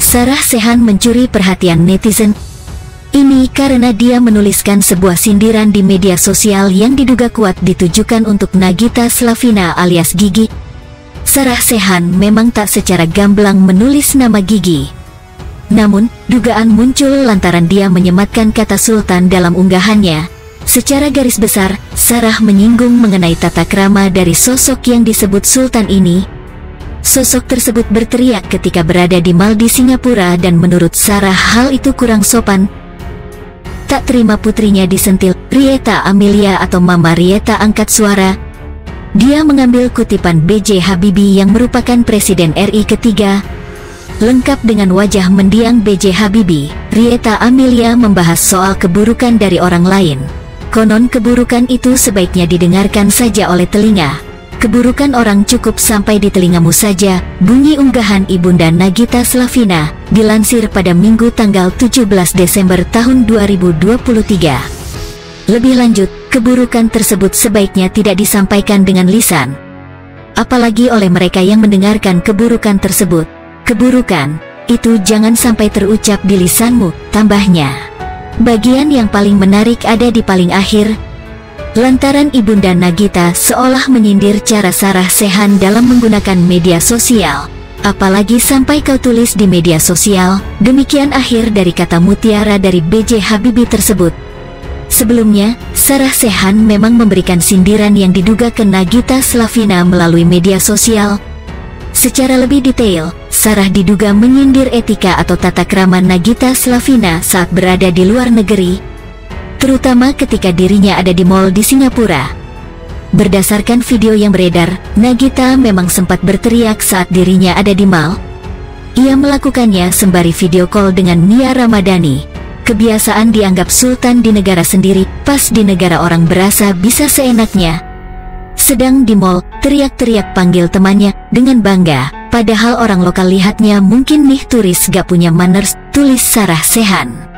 Sarah Sechan mencuri perhatian netizen. Ini karena dia menuliskan sebuah sindiran di media sosial yang diduga kuat ditujukan untuk Nagita Slavina alias Gigi. Sarah Sechan memang tak secara gamblang menulis nama Gigi. Namun, dugaan muncul lantaran dia menyematkan kata Sultan dalam unggahannya. Secara garis besar, Sarah menyinggung mengenai tata krama dari sosok yang disebut Sultan ini. Sosok tersebut berteriak ketika berada di mal di Singapura dan menurut Sarah hal itu kurang sopan. Tak terima putrinya disentil, Rieta Amelia atau Mama Rieta angkat suara. Dia mengambil kutipan B.J. Habibie yang merupakan Presiden RI ketiga. Lengkap dengan wajah mendiang B.J. Habibie, Rieta Amelia membahas soal keburukan dari orang lain. Konon keburukan itu sebaiknya didengarkan saja oleh telinga. Keburukan orang cukup sampai di telingamu saja, bunyi unggahan Ibunda Nagita Slavina, dilansir pada Minggu tanggal 17 Desember tahun 2023. Lebih lanjut, keburukan tersebut sebaiknya tidak disampaikan dengan lisan. Apalagi oleh mereka yang mendengarkan keburukan tersebut. Keburukan itu jangan sampai terucap di lisanmu, tambahnya. Bagian yang paling menarik ada di paling akhir. Lantaran Ibunda Nagita seolah menyindir cara Sarah Sechan dalam menggunakan media sosial. Apalagi sampai kau tulis di media sosial, demikian akhir dari kata mutiara dari B.J. Habibie tersebut. Sebelumnya, Sarah Sechan memang memberikan sindiran yang diduga ke Nagita Slavina melalui media sosial. Secara lebih detail, Sarah diduga menyindir etika atau tata krama Nagita Slavina saat berada di luar negeri, terutama ketika dirinya ada di mal di Singapura. Berdasarkan video yang beredar, Nagita memang sempat berteriak saat dirinya ada di mal. Ia melakukannya sembari video call dengan Nia Ramadhani. Kebiasaan dianggap sultan di negara sendiri, pas di negara orang berasa bisa seenaknya. Sedang di mal, teriak-teriak panggil temannya dengan bangga, padahal orang lokal lihatnya mungkin nih turis gak punya manners, tulis Sarah Sechan.